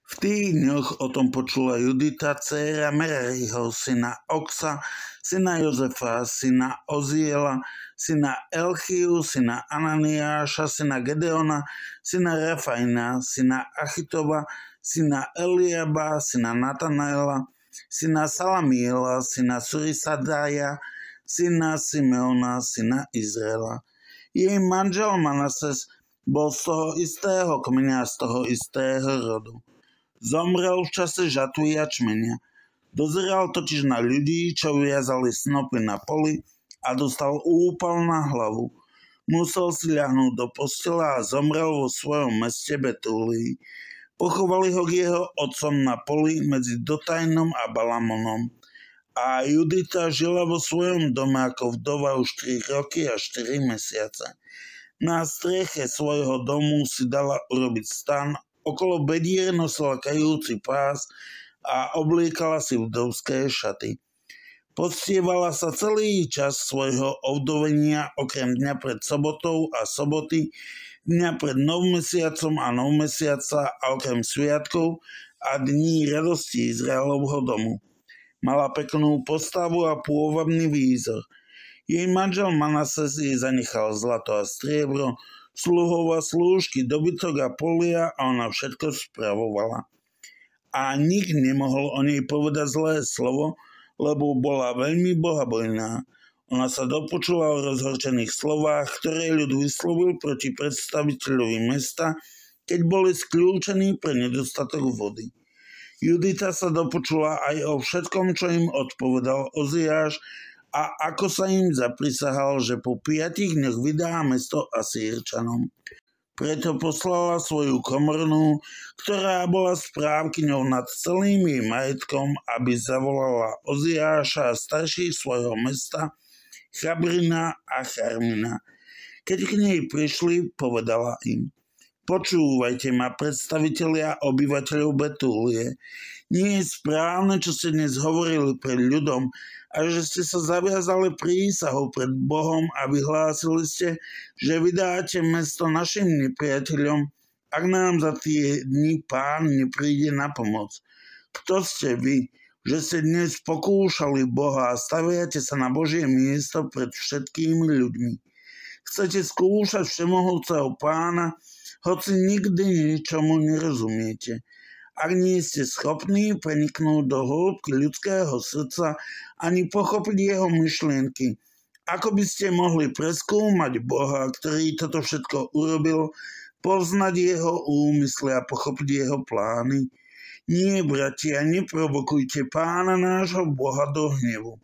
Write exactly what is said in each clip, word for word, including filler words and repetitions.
V tých dňoch o tom počula Judita, dcéra Merariho, syna Oksa, syna Jozefa, syna Oziela, syna Elchiu, syna Ananiáša, syna Gedeona, syna Rafaina, syna Achitoba, syna Eliaba, syna Natanaela, syna Salamiela, syna Surisadaya, syna Simeona, syna Izraela. Jej manžel Manases bol z toho istého kmeňa, z toho istého rodu. Zomrel v čase žatvy jačmenia. Dozeral totiž na ľudí, čo viazali snopy na poli a dostal úpal na hlavu. Musel si ľahnúť do postela a zomrel vo svojom meste Betúlii. Pochovali ho k jeho otcom na poli medzi Dotajnom a Balamonom. A Judita žila vo svojom dome ako vdova už tri roky a štyri mesiace. Na streche svojho domu si dala urobiť stan, okolo bedier nosila kajúci pás a obliekala si vdovské šaty. Poctievala sa celý čas svojho ovdovenia okrem dňa pred sobotou a soboty, dňa pred novmesiacom a novmesiaca a okrem sviatkov a dní radosti Izraelovho domu. Mala peknú postavu a pôvabný výzor. Jej manžel Manases jej zanechal zlato a striebro, sluhov a slúžky, dobytok a polia a ona všetko spravovala. A nik nemohol o nej povedať zlé slovo, lebo bola veľmi bohabojná. Ona sa dopočula o rozhorčených slovách, ktoré ľud vyslovil proti predstaviteľovi mesta, keď boli skľúčení pre nedostatok vody. Judita sa dopočula aj o všetkom, čo im odpovedal Oziáš, a ako sa im zaprisahal, že po piatich dňoch vydá mesto Asýrčanom. Preto poslala svoju komornú, ktorá bola správkyňou nad celým jej majetkom, aby zavolala Oziáša a starších svojho mesta, Chabrina a Charmina. Keď k nej prišli, povedala im: Počúvajte ma, predstavitelia obyvateľov Betúlie. Nie je správne, čo ste dnes hovorili pred ľudom, a že ste sa zaviazali prísahou pred Bohom a vyhlásili ste, že vydáte mesto našim nepriateľom, ak nám za tie dni Pán nepríde na pomoc. Kto ste vy, že ste dnes pokúšali Boha a staviate sa na Božie miesto pred všetkými ľuďmi? Chcete skúšať všemohúceho Pána, hoci nikdy ničomu nerozumiete. Ak nie ste schopní preniknúť do hĺbky ľudského srdca ani pochopiť jeho myšlienky, ako by ste mohli preskúmať Boha, ktorý toto všetko urobil, poznať jeho úmysly a pochopiť jeho plány? Nie, bratia, neprovokujte Pána nášho Boha do hnevu.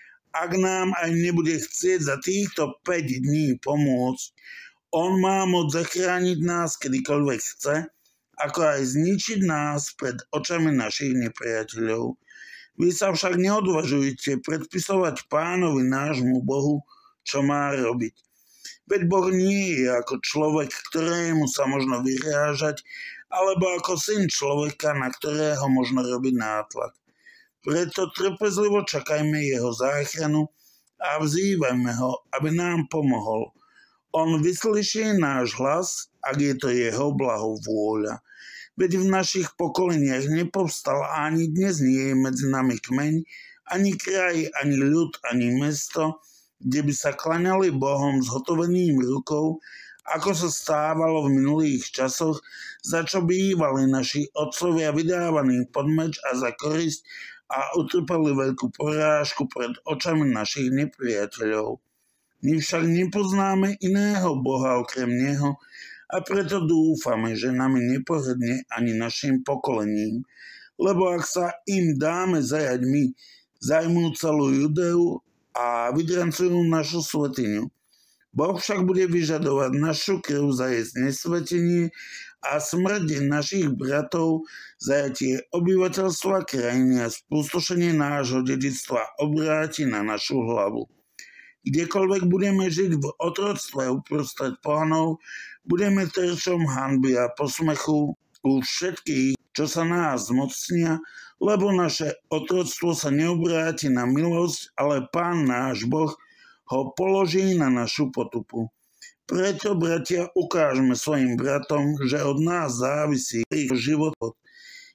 Ak nám aj nebude chcieť za týchto päť dní pomôcť, on má moc zachrániť nás kedykoľvek chce, ako aj zničiť nás pred očami našich nepriateľov. Vy sa však neodvažujte predpisovať Pánovi nášmu Bohu, čo má robiť. Veď Boh nie je ako človek, ktorému sa možno vyhrážať, alebo ako syn človeka, na ktorého možno robiť nátlak. Preto trpezlivo čakajme jeho záchranu a vzývajme ho, aby nám pomohol. On vyslyší náš hlas, ak je to jeho blahovôľa. Veď v našich pokoleniach nepovstal a ani dnes nie je medzi nami kmeň, ani kraj, ani ľud, ani mesto, kde by sa klaňali Bohom zhotoveným rukou, ako sa stávalo v minulých časoch, za čo bývali naši otcovia vydávaní pod meč a za korisť a utrpeli veľkú porážku pred očami našich nepriateľov. My však nepoznáme iného Boha okrem Neho a preto dúfame, že nami nepohrdne ani našim pokolením, lebo ak sa im dáme zajať my, zajmú celú Judeu a vydrancujú našu svetiňu. Boh však bude vyžadovať našu krv za jej znesvetenie a smrť našich bratov, zajatie obyvateľstva krajiny a spustošenie nášho dedičstva obráti na našu hlavu. Kdekoľvek budeme žiť v otroctve uprostred pohanov, budeme terčom hanby a posmechu u všetkých, čo sa nás zmocnia, lebo naše otroctvo sa neobráti na milosť, ale Pán náš Boh ho položí na našu potupu. Preto, bratia, ukážme svojim bratom, že od nás závisí ich život.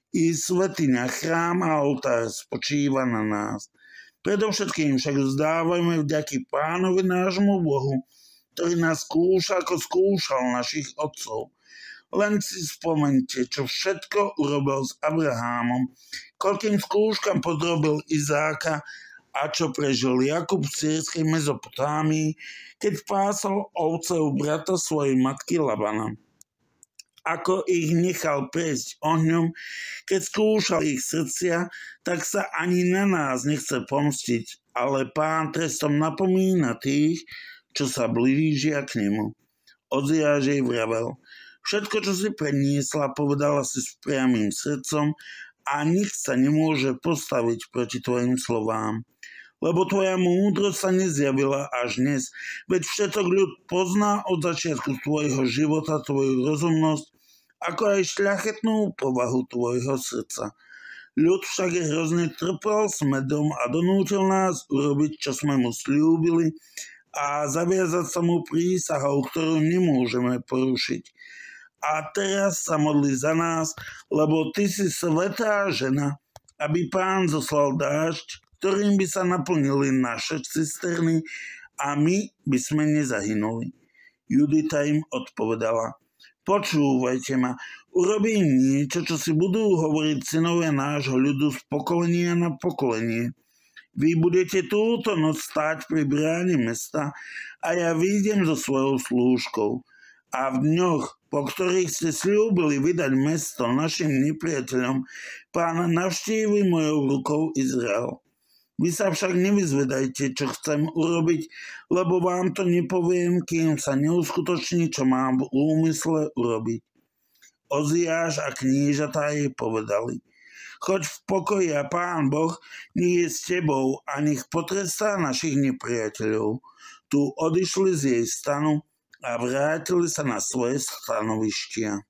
I svätyňa, chrám a oltár spočíva na nás. Predovšetkým však vzdávajme vďaky Pánovi nášmu Bohu, ktorý nás skúša, ako skúšal našich otcov. Len si spomente, čo všetko urobil s Abrahámom, koľkým skúškam podrobil Izáka a čo prežil Jakub v sýrskej Mezopotámii, keď pásol ovce u brata svojej matky Labana. Ako ich nechal prejsť ohňom, keď skúšal ich srdcia, tak sa ani na nás nechce pomstiť, ale Pán trestom napomína tých, čo sa blížia k nemu. Oziáš jej vravel: všetko, čo si predniesla, povedala si s priamým srdcom a nik sa nemôže postaviť proti tvojim slovám. Lebo tvoja múdrosť sa nezjavila až dnes, veď všetok ľud pozná od začiatku tvojho života tvoju rozumnosť, ako aj šľachetnú povahu tvojho srdca. Ľud však je hrozne trpel s medom a donútil nás urobiť, čo sme mu sľúbili, a zaviazať sa mu prísahou, ktorú nemôžeme porušiť. A teraz sa modli za nás, lebo ty si svätá žena, aby Pán zoslal dážď, ktorým by sa naplnili naše cisterny a my by sme nezahynuli. Judita im odpovedala: počúvajte ma, urobím niečo, čo si budú hovoriť synovia nášho ľudu z pokolenia na pokolenie. Vy budete túto noc stáť pri bráne mesta a ja vyjdem so svojou slúžkou. A v dňoch, po ktorých ste sľúbili vydať mesto našim nepriateľom, Pán navštívi mojou rukou Izrael. Vy sa však nevyzvedajte, čo chcem urobiť, lebo vám to nepoviem, kým sa neuskutoční, čo mám v úmysle urobiť. Oziáš a knížatá jej povedali: choď v pokoji a Pán Boh nech je s tebou a nech potrestá našich nepriateľov. Tu odišli z jej stanu a vrátili sa na svoje stanovištia.